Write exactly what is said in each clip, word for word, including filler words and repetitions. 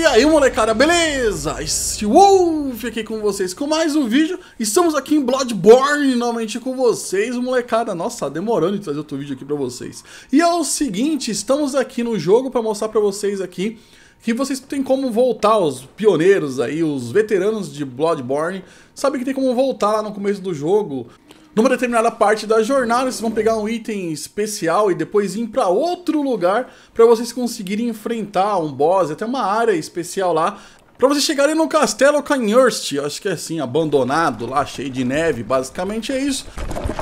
aí, molecada, beleza? Esse Wolf aqui com vocês com mais um vídeo. Estamos aqui em Bloodborne novamente com vocês, molecada. Nossa, demorando de trazer outro vídeo aqui pra vocês. E é o seguinte, estamos aqui no jogo pra mostrar pra vocês aqui que vocês têm como voltar, os pioneiros aí, os veteranos de Bloodborne, sabem que tem como voltar lá no começo do jogo. Numa determinada parte da jornada, vocês vão pegar um item especial e depois ir para outro lugar para vocês conseguirem enfrentar um boss, até uma área especial lá, para vocês chegarem no Castelo Cainhurst, acho que é assim, abandonado lá, cheio de neve, basicamente é isso.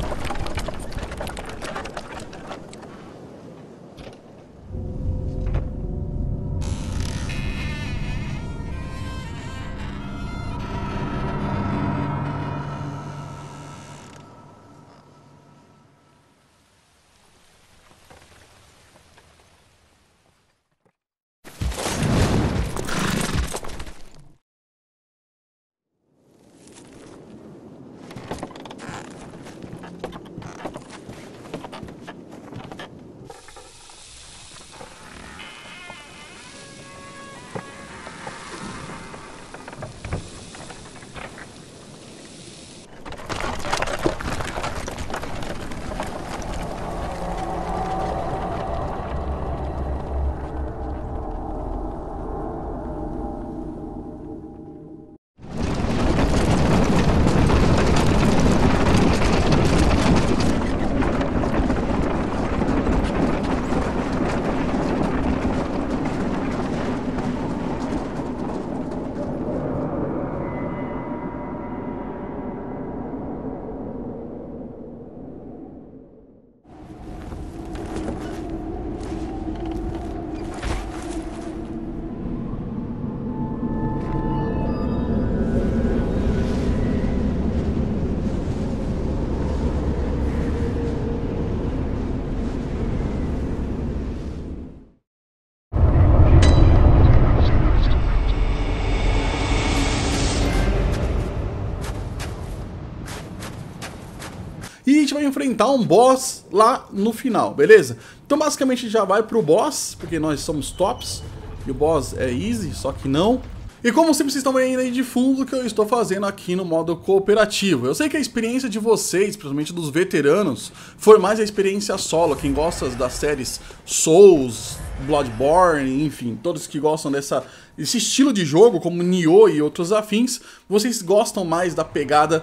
E a gente vai enfrentar um boss lá no final, beleza? Então basicamente já vai pro boss, porque nós somos tops, e o boss é easy, só que não. E como sempre vocês estão vendo aí de fundo o que eu estou fazendo aqui no modo cooperativo. Eu sei que a experiência de vocês, principalmente dos veteranos, foi mais a experiência solo, quem gosta das séries Souls, Bloodborne, enfim, todos que gostam dessa, desse estilo de jogo, como Nioh e outros afins, vocês gostam mais da pegada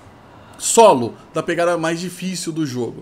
solo, da pegada mais difícil do jogo.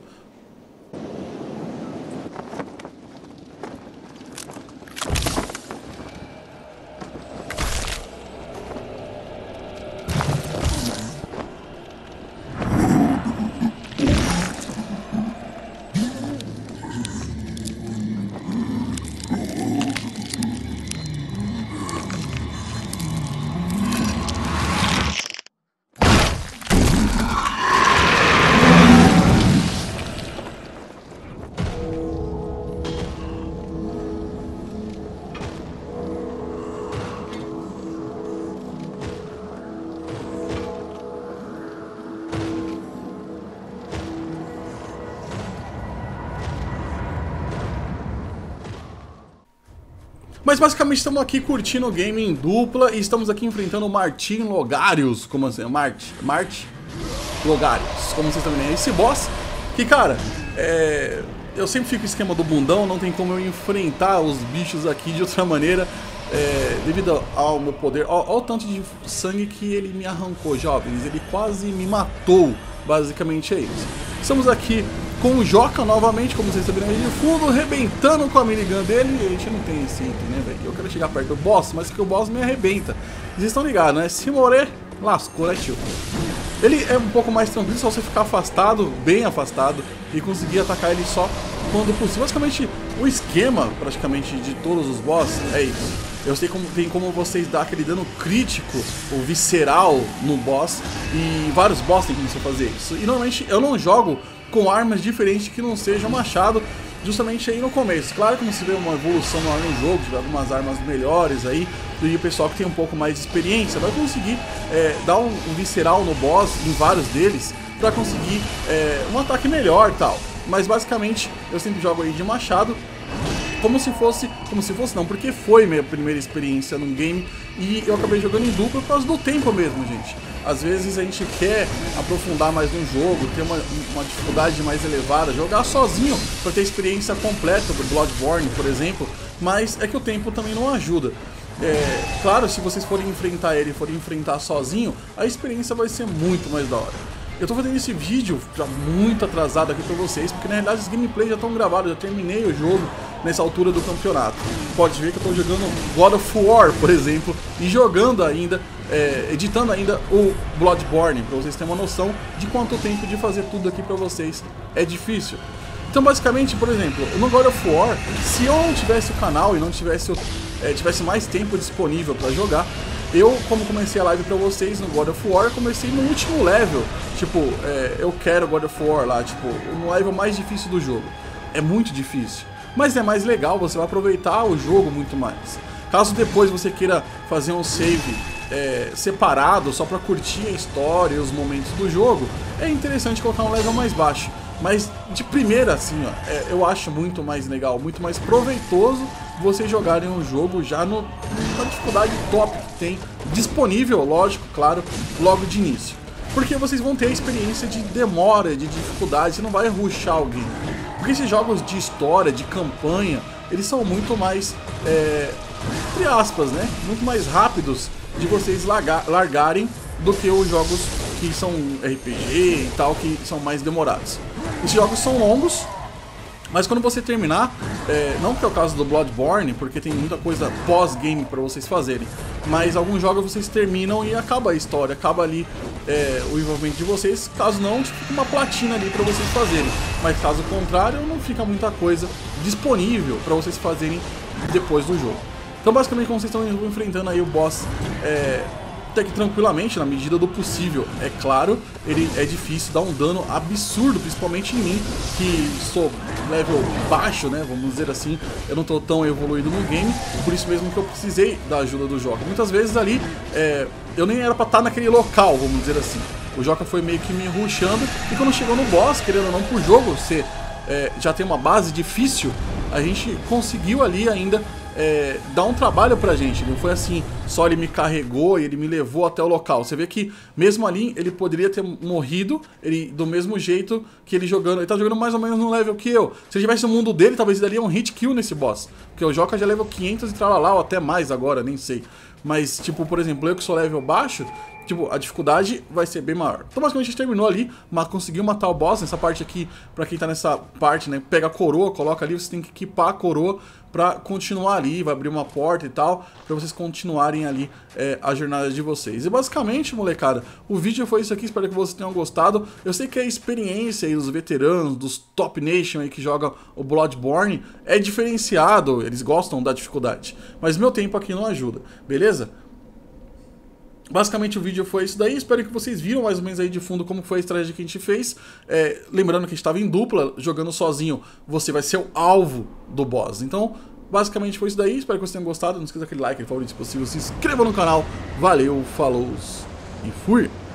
Mas basicamente estamos aqui curtindo o game em dupla e estamos aqui enfrentando o Martin Logarius, como assim, Mart, Mart Logarius, como vocês estão vendo, esse boss que, cara, é... eu sempre fico no esquema do bundão, não tem como eu enfrentar os bichos aqui de outra maneira, é... devido ao meu poder. Olha o tanto de sangue que ele me arrancou, jovens, ele quase me matou, basicamente é isso. Estamos aqui com o Joka novamente, como vocês estão vendo aí de fundo, arrebentando com a minigun dele. A gente não tem esse item, né, velho? Eu quero chegar perto do boss, mas que o boss me arrebenta. Vocês estão ligados, né? Se morrer, lascou, né, tio? Ele é um pouco mais tranquilo, só você ficar afastado, bem afastado, e conseguir atacar ele só quando possível. Basicamente, o esquema, praticamente, de todos os boss é isso. Eu sei como tem como vocês dar aquele dano crítico, ou visceral, no boss, e vários boss tem como você fazer isso. E normalmente eu não jogo com armas diferentes que não sejam machado, justamente aí no começo. Claro que você vê uma evolução lá no jogo, tiver algumas armas melhores aí, e o pessoal que tem um pouco mais de experiência vai conseguir é, dar um, um visceral no boss, em vários deles, para conseguir é, um ataque melhor e tal. Mas basicamente eu sempre jogo aí de machado. como se fosse, como se fosse não, porque foi minha primeira experiência num game e eu acabei jogando em dupla por causa do tempo mesmo, gente. Às vezes a gente quer aprofundar mais no jogo, ter uma, uma dificuldade mais elevada, jogar sozinho para ter experiência completa do Bloodborne, por exemplo, mas é que o tempo também não ajuda. É, claro, se vocês forem enfrentar ele e forem enfrentar sozinho, a experiência vai ser muito mais da hora. Eu tô fazendo esse vídeo já muito atrasado aqui pra vocês, porque na realidade os gameplays já estão gravados, já terminei o jogo nessa altura do campeonato. Pode ver que eu tô jogando God of War, por exemplo, e jogando ainda, é, editando ainda o Bloodborne, pra vocês terem uma noção de quanto tempo de fazer tudo aqui pra vocês é difícil. Então basicamente, por exemplo, no God of War, se eu não tivesse o canal e não tivesse, é, tivesse mais tempo disponível pra jogar, eu, como comecei a live pra vocês no God of War, comecei no último level. Tipo, é, eu quero God of War lá, tipo, no level mais difícil do jogo. É muito difícil, mas é mais legal, você vai aproveitar o jogo muito mais. Caso depois você queira fazer um save é, separado, só pra curtir a história e os momentos do jogo, é interessante colocar um level mais baixo. Mas de primeira, assim, ó, é, eu acho muito mais legal, muito mais proveitoso vocês jogarem um jogo já no, na dificuldade top que tem, disponível, lógico, claro, logo de início. Porque vocês vão ter a experiência de demora, de dificuldade, você não vai rushar alguém. Porque esses jogos de história, de campanha, eles são muito mais, é, entre aspas, né, muito mais rápidos de vocês largar, largarem do que os jogos que são R P G e tal, que são mais demorados. Esses jogos são longos, mas quando você terminar, é, não que é o caso do Bloodborne, porque tem muita coisa pós-game para vocês fazerem, mas alguns jogos vocês terminam e acaba a história, acaba ali é, o envolvimento de vocês, caso não, fica uma platina ali para vocês fazerem, mas caso contrário, não fica muita coisa disponível para vocês fazerem depois do jogo. Então basicamente, como vocês estão enfrentando aí o boss, é, até que tranquilamente, na medida do possível, é claro, ele é difícil, dá um dano absurdo, principalmente em mim, que sou level baixo, né, vamos dizer assim, eu não tô tão evoluído no game, por isso mesmo que eu precisei da ajuda do Joca. Muitas vezes ali, é, eu nem era pra estar naquele local, vamos dizer assim, o Joca foi meio que me rushando, e quando chegou no boss, querendo ou não, pro jogo ser, é, já tem uma base difícil, a gente conseguiu ali ainda É, dá um trabalho pra gente, não foi assim, só ele me carregou e ele me levou até o local. Você vê que mesmo ali ele poderia ter morrido, ele do mesmo jeito que ele jogando, ele tá jogando mais ou menos no level que eu. Se ele tivesse no mundo dele, talvez ele daria um hit kill nesse boss, porque o Joca já é level quinhentos e tralalá, ou até mais agora, nem sei. Mas tipo, por exemplo, eu que sou level baixo, tipo, a dificuldade vai ser bem maior. Então basicamente a gente terminou ali, mas conseguiu matar o boss. Nessa parte aqui, pra quem tá nessa parte, né, pega a coroa, coloca ali, você tem que equipar a coroa pra continuar ali, vai abrir uma porta e tal, pra vocês continuarem ali é, a jornada de vocês. E basicamente, molecada, o vídeo foi isso aqui, espero que vocês tenham gostado. Eu sei que a experiência aí dos veteranos, dos Top Nation aí que jogam o Bloodborne é diferenciado, eles gostam da dificuldade, mas meu tempo aqui não ajuda, beleza? Basicamente o vídeo foi isso daí, espero que vocês viram mais ou menos aí de fundo como foi a estratégia que a gente fez. É, lembrando que a gente estava em dupla, jogando sozinho, você vai ser o alvo do boss. Então, basicamente foi isso daí, espero que vocês tenham gostado, não esqueça aquele like, favorito se possível, se inscreva no canal, valeu, falou e fui!